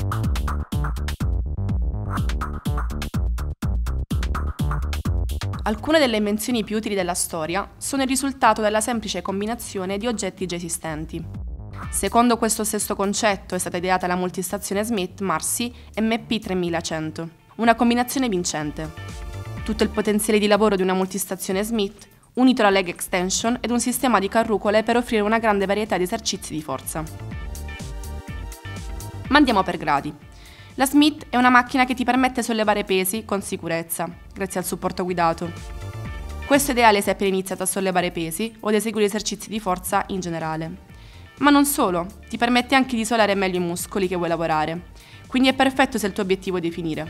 Alcune delle invenzioni più utili della storia sono il risultato della semplice combinazione di oggetti già esistenti. Secondo questo stesso concetto è stata ideata la multistazione Smith Marcy MP3100, una combinazione vincente. Tutto il potenziale di lavoro di una multistazione Smith, unito alla leg extension ed un sistema di carrucole per offrire una grande varietà di esercizi di forza. Ma andiamo per gradi. La Smith è una macchina che ti permette di sollevare pesi con sicurezza, grazie al supporto guidato. Questo è ideale se hai appena iniziato a sollevare pesi o ad eseguire esercizi di forza in generale. Ma non solo, ti permette anche di isolare meglio i muscoli che vuoi lavorare, quindi è perfetto se il tuo obiettivo è definire.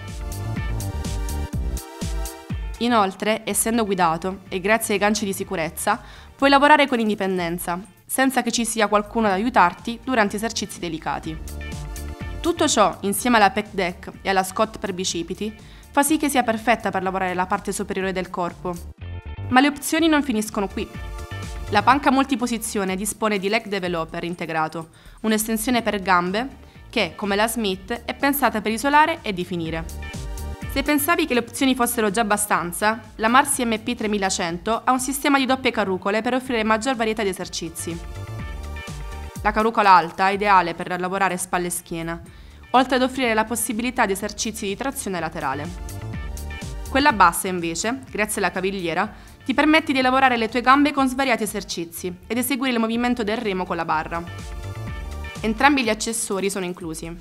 Inoltre, essendo guidato e grazie ai ganci di sicurezza, puoi lavorare con indipendenza, senza che ci sia qualcuno ad aiutarti durante esercizi delicati. Tutto ciò, insieme alla pec deck e alla Scott per bicipiti, fa sì che sia perfetta per lavorare la parte superiore del corpo. Ma le opzioni non finiscono qui. La panca multiposizione dispone di leg developer integrato, un'estensione per gambe che, come la Smith, è pensata per isolare e definire. Se pensavi che le opzioni fossero già abbastanza, la Marcy MP3100 ha un sistema di doppie carrucole per offrire maggior varietà di esercizi. La carrucola alta è ideale per lavorare spalle e schiena, oltre ad offrire la possibilità di esercizi di trazione laterale. Quella bassa, invece, grazie alla cavigliera, ti permette di lavorare le tue gambe con svariati esercizi ed eseguire il movimento del remo con la barra. Entrambi gli accessori sono inclusi.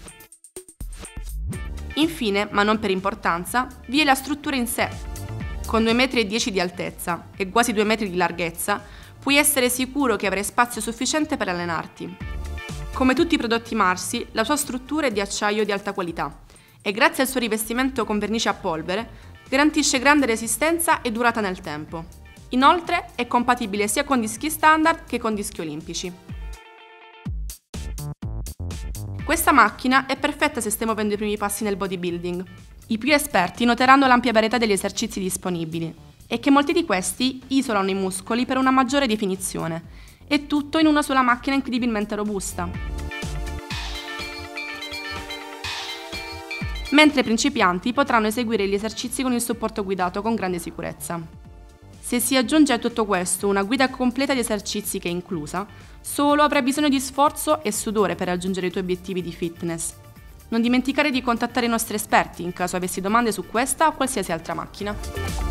Infine, ma non per importanza, vi è la struttura in sé. Con 2,10 metri di altezza e quasi 2 metri di larghezza, puoi essere sicuro che avrai spazio sufficiente per allenarti. Come tutti i prodotti Marcy, la sua struttura è di acciaio di alta qualità e grazie al suo rivestimento con vernice a polvere garantisce grande resistenza e durata nel tempo. Inoltre è compatibile sia con dischi standard che con dischi olimpici. Questa macchina è perfetta se stai muovendo i primi passi nel bodybuilding. I più esperti noteranno l'ampia varietà degli esercizi disponibili e che molti di questi isolano i muscoli per una maggiore definizione, e tutto in una sola macchina incredibilmente robusta. Mentre i principianti potranno eseguire gli esercizi con il supporto guidato con grande sicurezza. Se si aggiunge a tutto questo una guida completa di esercizi che è inclusa, solo avrai bisogno di sforzo e sudore per raggiungere i tuoi obiettivi di fitness. Non dimenticare di contattare i nostri esperti in caso avessi domande su questa o qualsiasi altra macchina.